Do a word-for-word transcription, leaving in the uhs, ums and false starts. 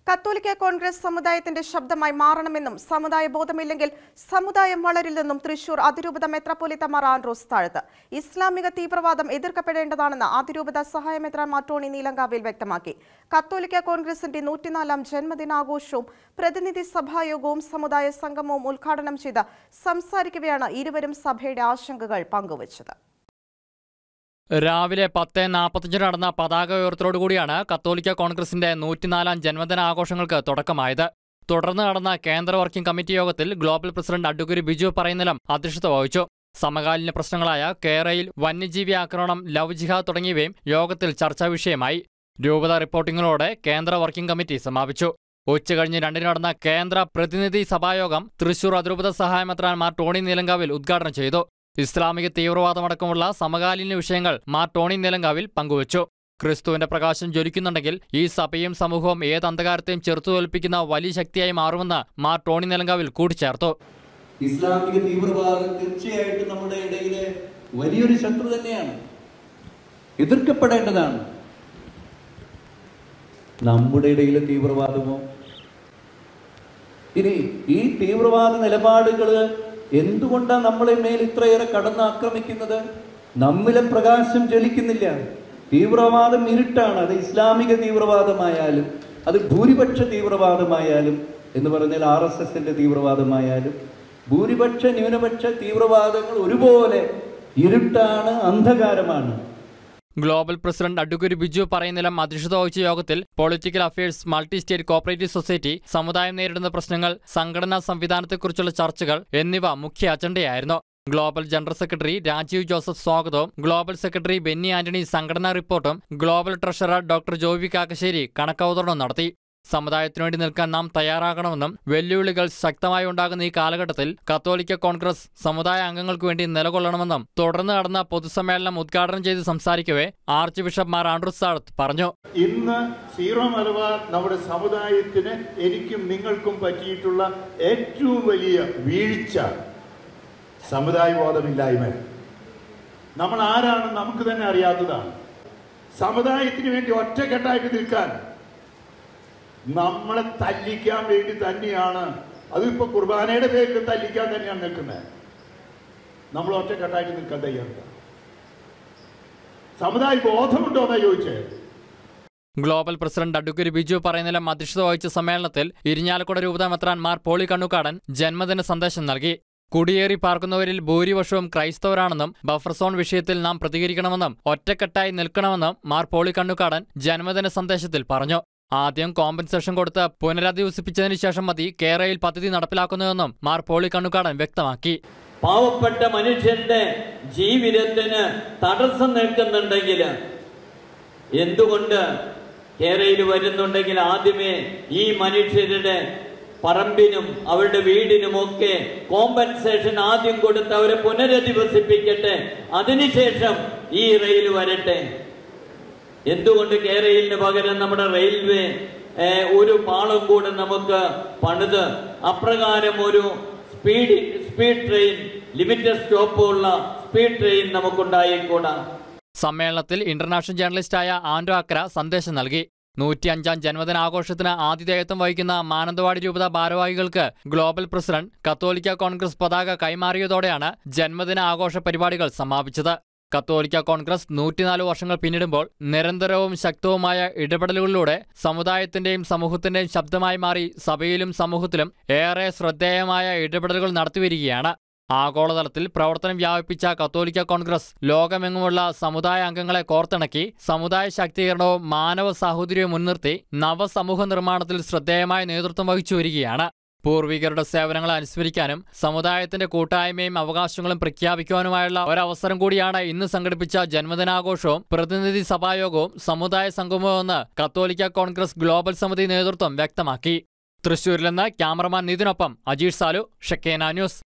കത്തോലിക്ക കോൺഗ്രസ് സമുദായത്തിന്റെ ശബ്ദമായി മാറണമെന്നും സമുദായ ബോധമില്ലെങ്കിൽ സമുദായം വളരില്ലെന്നും തൃശൂർ അതിരൂപത മെത്രാപ്പോലീത്ത മാർ ആൻഡ്രൂസ് താഴത്ത്. ഇസ്ലാമിക തീവ്രവാദം എതിർക്കപ്പെടേണ്ടതാണെന്ന് അതിരൂപത സഹായ മെത്രാൻ ടോണി നീലങ്കാവിൽ വ്യക്തമാക്കി. കത്തോലിക്ക കോൺഗ്രസിന്റെ നൂറ്റിനാലാം ജന്മദിനാഘോഷവും പ്രതിനിധി സഭായോഗവും സമുദായ സംഗമവും ഉദ്ഘാടനം ചെയ്ത് സംസാരിക്കവെയാണ് ഇരുവരും സഭയുടെ ആശങ്കകൾ പങ്കുവച്ചത്. രാവിലെ പത്ത് നാൽപ്പത്തഞ്ചിന് നടന്ന പതാക ഉയർത്തലോടുകൂടിയാണ് കത്തോലിക്ക കോൺഗ്രസിന്റെ നൂറ്റിനാലാം ജന്മദിനാഘോഷങ്ങൾക്ക് തുടക്കമായത്. തുടർന്ന് നടന്ന കേന്ദ്ര വർക്കിംഗ് കമ്മിറ്റി യോഗത്തിൽ global president advocate Biju Parayunnilam അധ്യക്ഷത വഹിച്ചു. സമകാലീന പ്രശ്നങ്ങളായ കേരയിൽ വന്യജീവി ആക്രമണം, ലവ് ജിഹാദ് തുടങ്ങിയവയും യോഗത്തിൽ ചർച്ചാ വിഷയമായി. രൂപത റിപ്പോർട്ടിംഗിനോടെ കേന്ദ്ര വർക്കിംഗ് കമ്മിറ്റി സമാപിച്ചു. ഉച്ചകഴിഞ്ഞ് രണ്ടിന് നടന്ന കേന്ദ്ര പ്രതിനിധി സഭായോഗം തൃശൂർ അതിരൂപത സഹായ മെത്രാൻ മാർ ടോണി നീലങ്കാവിൽ ഉദ്ഘാടനം ചെയ്തു. ഇസ്ലാമിക തീവ്രവാദമടക്കമുള്ള സമകാലീന വിഷയങ്ങൾ മാർ ടോണി നീലങ്കാവിൽ പങ്കുവച്ചു. ക്രിസ്തുവിന്റെ പ്രകാശം ജ്വലിക്കുന്നുണ്ടെങ്കിൽ ഈ സഭയും സമൂഹവും ഏത് അന്ധകാരത്തെയും ചെറുത്തുതോൽപ്പിക്കുന്ന വലിയ ശക്തിയായി മാറുമെന്ന് മാർ ടോണി നീലങ്കാവിൽ കൂട്ടിച്ചേർത്തു. ഇസ്ലാമിക തീവ്രവാദം തീർച്ചയായിട്ടും നമ്മുടെ ഇടയിലെ വലിയൊരു ശത്രു തന്നെയാണ്, എതിർക്കപ്പെടേണ്ടതാണ്. നമ്മുടെ ഇടയിലെ തീവ്രവാദമോ, ഇനി ഈ തീവ്രവാദ നിലപാടുകള് എന്തുകൊണ്ടാണ് നമ്മളെ മേൽ ഇത്രയേറെ കടന്നാക്രമിക്കുന്നത്? നമ്മിലെ പ്രകാശം ജ്വലിക്കുന്നില്ല. തീവ്രവാദം ഇരുട്ടാണ്. അത് ഇസ്ലാമിക തീവ്രവാദമായാലും അത് ഭൂരിപക്ഷ തീവ്രവാദമായാലും എന്ന് പറഞ്ഞാൽ ആർ എസ് എസിന്റെ തീവ്രവാദമായാലും ഭൂരിപക്ഷ ന്യൂനപക്ഷ തീവ്രവാദങ്ങൾ ഒരുപോലെ ഇരുട്ടാണ്, അന്ധകാരമാണ്. Global president advocate Biju Parayunnilam അധ്യക്ഷത വഹിച്ച യോഗത്തിൽ political affairs, multi state cooperative society, സമുദായം നേരിടുന്ന പ്രശ്നങ്ങൾ, സംഘടനാ സംവിധാനത്തെക്കുറിച്ചുള്ള ചർച്ചകൾ എന്നിവ മുഖ്യ അജണ്ടയായിരുന്നു. Global general secretary Rajeev Joseph സ്വാഗതവും ഗ്ലോബൽ സെക്രട്ടറി ബെന്നി ആന്റണി സംഘടനാ റിപ്പോർട്ടും global treasurer doctor Jovi Kakkassery കണക്കവതരണവും നടത്തി. സമുദായത്തിനുവേണ്ടി നിൽക്കാൻ നാം തയ്യാറാകണമെന്നും വെല്ലുവിളികൾ ശക്തമായി ഉണ്ടാകുന്ന ഈ കാലഘട്ടത്തിൽ കത്തോലിക്ക കോൺഗ്രസ് സമുദായ അംഗങ്ങൾക്ക് വേണ്ടി നിലകൊള്ളണമെന്നും തുടർന്ന് നടന്ന പൊതുസമ്മേളനം ഉദ്ഘാടനം ചെയ്ത് സംസാരിക്കവേ ആർച്ച് ബിഷപ്പ് മാർ ആൻഡ്രൂസ് താഴത്ത് പറഞ്ഞു. ഇന്ന് സീറോ മലബാർ നമ്മുടെ സമുദായത്തിന് എനിക്കും നിങ്ങൾക്കും പറ്റിയിട്ടുള്ള ഏറ്റവും വലിയ വീഴ്ച സമുദായ ബോധമില്ലായ്മ. നമ്മൾ ആരാണെന്ന് നമുക്ക് തന്നെ അറിയാത്തതാണ്. സമുദായത്തിന് വേണ്ടി ഒറ്റക്കെട്ടായിട്ട് നിൽക്കാൻ നമ്മളെ തല്ലിക്കാൻ വേണ്ടി തന്നെയാണ്, അതിപ്പോ കുർബാനയുടെ പേരിൽ തല്ലിക്കാൻ തന്നെയാണ് നിൽക്കുന്നത്. നമ്മൾ ഒറ്റക്കെട്ടായിട്ട് നിൽക്കാൻ തയ്യാറാണ്. സമുദായ ബോധമുണ്ടോ എന്നാ ചോദിച്ചത്. Global president advocate Biju Parayunnilam അധ്യക്ഷത വഹിച്ച സമ്മേളനത്തിൽ ഇരിഞ്ഞാലക്കുട രൂപത മെത്രാൻ മാർ പോളി കണ്ണുകാടൻ ജന്മദിന സന്ദേശം നൽകി. കുടിയേറി പാർക്കുന്നവരിൽ ഭൂരിപക്ഷവും ക്രൈസ്തവരാണെന്നും ബഫർ സോൺ വിഷയത്തിൽ നാം പ്രതികരിക്കണമെന്നും ഒറ്റക്കെട്ടായി നിൽക്കണമെന്നും മാർ പോളി കണ്ണുകാടൻ ജന്മദിന സന്ദേശത്തിൽ പറഞ്ഞു. ആദ്യം കോമ്പൻസേഷൻ കൊടുത്ത് പുനരധിവസിപ്പിച്ചതിനു ശേഷം മതി കേരയിൽ പദ്ധതി നടപ്പിലാക്കുന്നതെന്നും മാർ പോളി കണ്ണുകാടൻ വ്യക്തമാക്കി. പാവപ്പെട്ട മനുഷ്യന്റെ ജീവിതത്തിന് തടസ്സം നിൽക്കുന്നുണ്ടെങ്കിൽ, എന്തുകൊണ്ട് കേരയിൽ വരുന്നുണ്ടെങ്കിൽ ആദ്യമേ ഈ മനുഷ്യരുടെ പറമ്പിനും അവരുടെ വീടിനുമൊക്കെ കോമ്പൻസേഷൻ ആദ്യം കൊടുത്ത് അവരെ പുനരധിവസിപ്പിക്കട്ടെ, അതിനുശേഷം ഈ റെയിൽ വരട്ടെ. എന്തുകൊണ്ട് കേരളിന് പകരം നമ്മുടെ റെയിൽവേ ഒരു പാളം കൂടെ നമുക്ക് പണിത് അപ്രകാരം ഒരു സ്പീഡ് സ്പീഡ് ട്രെയിൻ, ലിമിറ്റഡ് സ്റ്റോപ്പുള്ള സ്പീഡ് ട്രെയിൻ നമുക്കുണ്ടായിക്കൂടാ. സമ്മേളനത്തിൽ ഇന്റർനാഷണൽ ജേർണലിസ്റ്റായ ആൻഡ്രോ അക്ര സന്ദേശം നൽകി. നൂറ്റിയഞ്ചാം ജന്മദിനാഘോഷത്തിന് ആതിഥേയത്വം വഹിക്കുന്ന മാനന്തവാടി രൂപത ഭാരവാഹികൾക്ക് ഗ്ലോബൽ പ്രസിഡന്റ് കത്തോലിക്ക കോൺഗ്രസ് പതാക കൈമാറിയതോടെയാണ് ജന്മദിന ആഘോഷ പരിപാടികൾ സമാപിച്ചത്. കത്തോലിക്ക കോൺഗ്രസ് നൂറ്റിനാല് വർഷങ്ങൾ പിന്നിടുമ്പോൾ നിരന്തരവും ശക്തവുമായ ഇടപെടലുകളിലൂടെ സമുദായത്തിന്റെയും സമൂഹത്തിന്റെയും ശബ്ദമായി മാറി സഭയിലും സമൂഹത്തിലും ഏറെ ശ്രദ്ധേയമായ ഇടപെടലുകൾ നടത്തിവരികയാണ്. ആഗോളതലത്തിൽ പ്രവർത്തനം വ്യാപിപ്പിച്ച കത്തോലിക്ക കോൺഗ്രസ് ലോകമെങ്ങുമുള്ള സമുദായ അംഗങ്ങളെ കോർത്തിണക്കി സമുദായ ശാക്തീകരണവും മാനവ സാഹോദര്യവും മുൻനിർത്തി നവസമൂഹ നിർമ്മാണത്തിൽ ശ്രദ്ധേയമായ നേതൃത്വം വഹിച്ചു വരികയാണ്. പൂർവികരുടെ സേവനങ്ങളെ അനുസ്മരിക്കാനും സമുദായത്തിന്റെ കൂട്ടായ്മയും അവകാശങ്ങളും പ്രഖ്യാപിക്കുവാനുമായുള്ള ഒരവസരം കൂടിയാണ് ഇന്ന് സംഘടിപ്പിച്ച ജന്മദിനാഘോഷവും പ്രതിനിധി സഭായോഗവും സമുദായ സംഗമവുമെന്ന് കത്തോലിക്ക കോൺഗ്രസ് ഗ്ലോബൽ സമിതി നേതൃത്വം വ്യക്തമാക്കി. തൃശൂരിൽ നിന്ന് ക്യാമറമാൻ നിതിനൊപ്പം അജീഷ് സാലു, ഷക്കേന ന്യൂസ്.